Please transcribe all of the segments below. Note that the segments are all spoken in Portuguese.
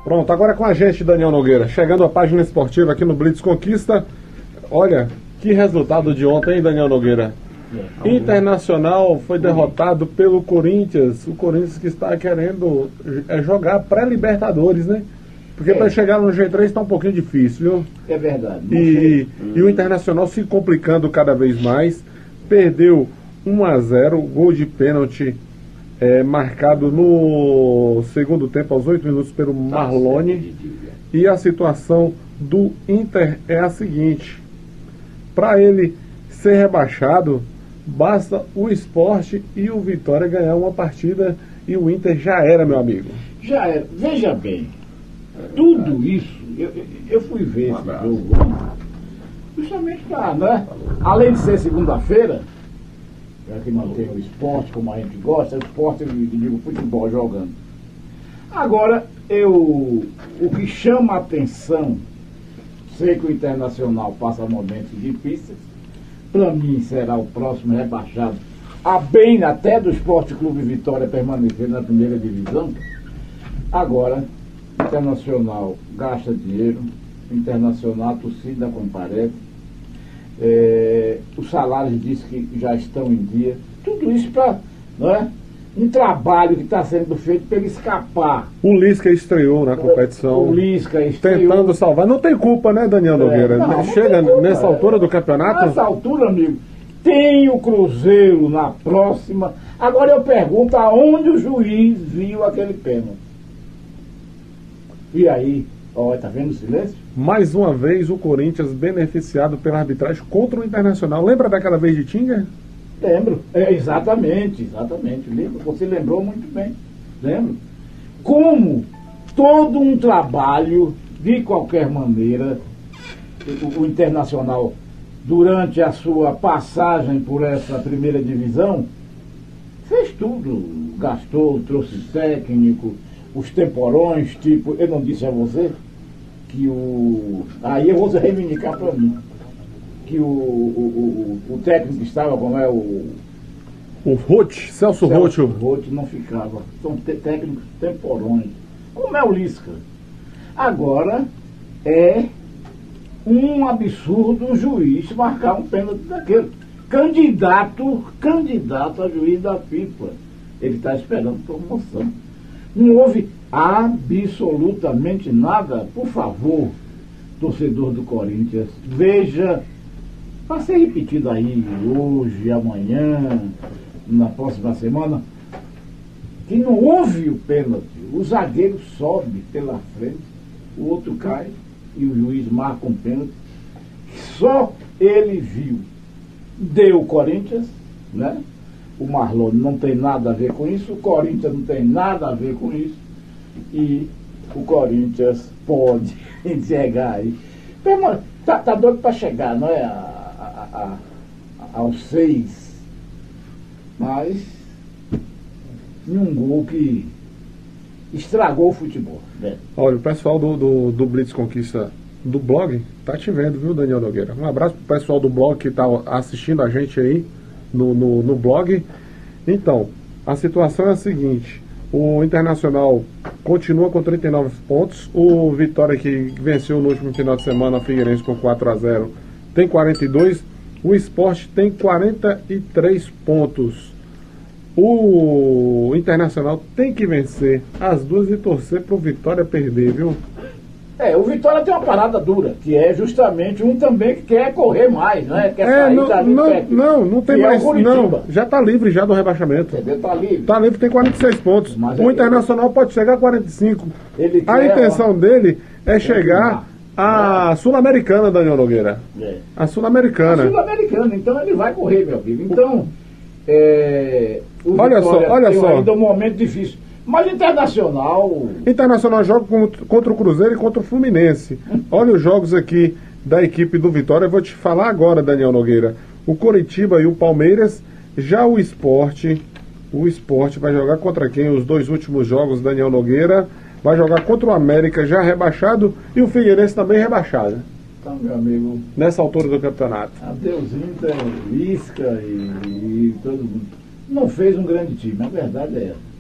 Pronto, agora com a gente, Daniel Nogueira, chegando à página esportiva aqui no Blitz Conquista. Olha, que resultado de ontem, hein, Daniel Nogueira? Internacional foi derrotado pelo Corinthians. O Corinthians que está querendo jogar pré-Libertadores, né? Porque para chegar no G3 está um pouquinho difícil, viu? É verdade. E o Internacional se complicando cada vez mais. Perdeu 1-0, gol de pênalti marcado no segundo tempo, aos 8 minutos, pelo Marlone. E a situação do Inter é a seguinte: para ele ser rebaixado, basta o Sport e o Vitória ganhar uma partida e o Inter já era, meu amigo. Já era. Veja bem, tudo isso, eu fui ver esse jogo justamente para, né? Além de ser segunda-feira, já que mantém o esporte como a gente gosta, o esporte, eu digo, futebol jogando. Agora, o que chama a atenção, sei que o Internacional passa momentos difíceis, para mim será o próximo rebaixado, a bem até do Esporte Clube Vitória permanecer na primeira divisão. Agora, o Internacional gasta dinheiro, o Internacional, a torcida comparece, os salários diz que já estão em dia, tudo isso para, não é, um trabalho que está sendo feito para ele escapar. O Lisca estreou na competição. O Lisca estreou. Tentando salvar. Não tem culpa, né, Daniel Nogueira? Não chega nessa altura do campeonato. Nessa altura, amigo, tem o Cruzeiro na próxima. Agora eu pergunto aonde o juiz viu aquele pênalti. E aí, tá vendo o silêncio? Mais uma vez o Corinthians beneficiado pela arbitragem contra o Internacional. Lembra daquela vez de Tinga? Lembro, exatamente. Lembro, você lembrou muito bem. Lembro. Como todo um trabalho, de qualquer maneira, o Internacional, durante a sua passagem por essa primeira divisão, fez tudo. Gastou, trouxe técnico, os temporões, tipo, eu não disse a você que aí eu vou reivindicar para mim que o técnico que estava, como é o Roth, Celso Roth. Roth não ficava. São técnicos temporões. Como é o Lisca? Agora é um absurdo um juiz marcar um pênalti daquele. Candidato a juiz da FIFA. Ele está esperando promoção. Não houve absolutamente nada. Por favor, torcedor do Corinthians, veja, vai ser repetido aí hoje, amanhã, na próxima semana, que não houve o pênalti. O zagueiro sobe pela frente, o outro cai e o juiz marca um pênalti. Só ele viu. Deu o Corinthians, né? O Marlone não tem nada a ver com isso, o Corinthians não tem nada a ver com isso, e o Corinthians pode chegar aí. Tá doido para chegar, não é? Aos 6, mas em um gol que estragou o futebol. Né? Olha, o pessoal do Blitz Conquista do blog tá te vendo, viu, Daniel Nogueira? Um abraço pro pessoal do blog que tá assistindo a gente aí no blog. Então, a situação é a seguinte: o Internacional continua com 39 pontos, o Vitória, que venceu no último final de semana a Figueirense com 4-0, tem 42, o Sport tem 43 pontos. O Internacional tem que vencer as duas e torcer pro Vitória perder, viu? O Vitória tem uma parada dura, que é justamente um também que quer correr mais, né? Quer sair não tem mais, não, já está livre já do rebaixamento. Está livre? Está livre, tem 46 pontos. Mas o Internacional pode chegar a 45. A intenção dele é chegar à Sul-Americana, Daniel Nogueira. A Sul-Americana. A Sul-Americana, então ele vai correr, meu amigo. Então, olha só. Ainda um momento difícil. Mas Internacional joga contra o Cruzeiro e contra o Fluminense. Olha os jogos aqui da equipe do Vitória. Eu vou te falar agora, Daniel Nogueira. O Coritiba e o Palmeiras. Já o Sport vai jogar contra quem? Os dois últimos jogos, Daniel Nogueira. Vai jogar contra o América, já rebaixado. E o Figueirense também rebaixado. Então, meu amigo, nessa altura do campeonato. Adeus Inter, Lisca e todo mundo. Não fez um grande time, a verdade é essa.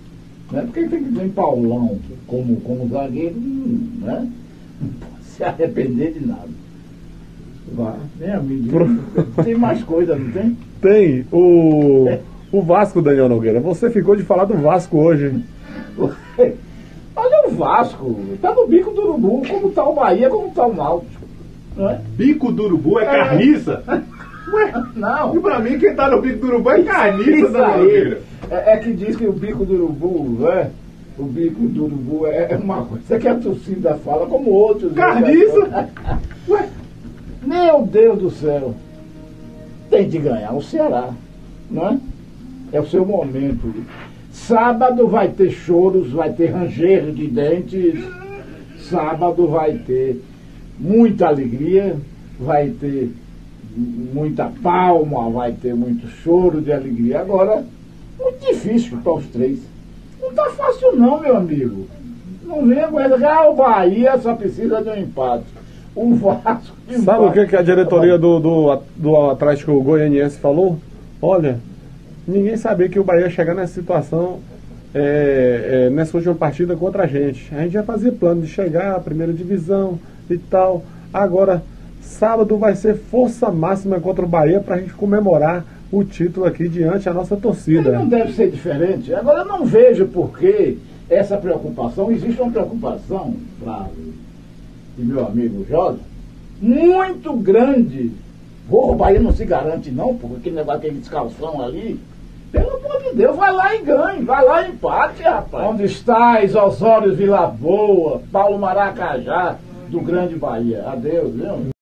Né? Porque tem que ter Paulão como zagueiro, né? Não pode se arrepender de nada. Vá, nem amigo. Tem mais coisa, não tem? Tem. O Vasco, Daniel Nogueira. Você ficou de falar do Vasco hoje. Olha o Vasco. Tá no bico do urubu, como tá o Bahia, como tá o Náutico. Né? Bico do urubu é carniça? Ué, não. E pra mim quem tá no bico do urubu é carniça, Isso Daniel aí. Nogueira. É que diz que o bico do urubu, né? O bico do urubu é uma coisa que a torcida fala como outros. Carniça? Ué, meu Deus do céu. Tem de ganhar o Ceará, não é? É o seu momento. Sábado vai ter choros, vai ter ranger de dentes. Sábado vai ter muita alegria, vai ter muita palma, vai ter muito choro de alegria. Agora, muito difícil para os três. Não tá fácil não, meu amigo. Não venha com essa, o Bahia só precisa de um empate. O Vasco... Sabe o que a diretoria do Atlético Goianiense falou? Olha, ninguém sabia que o Bahia ia chegar nessa situação nessa última partida contra a gente. A gente já fazia plano de chegar à primeira divisão e tal. Agora, sábado vai ser força máxima contra o Bahia para a gente comemorar o título aqui diante da nossa torcida. Não deve ser diferente. Agora, eu não vejo por que essa preocupação. Existe uma preocupação, Flávio e meu amigo Jorge, muito grande. O Bahia não se garante não, porque aquele negócio, aquele descalção ali, pelo amor de Deus, vai lá e ganhe, vai lá e empate, rapaz. Onde estáis, Osório Vila Boa, Paulo Maracajá, do Grande Bahia. Adeus, viu?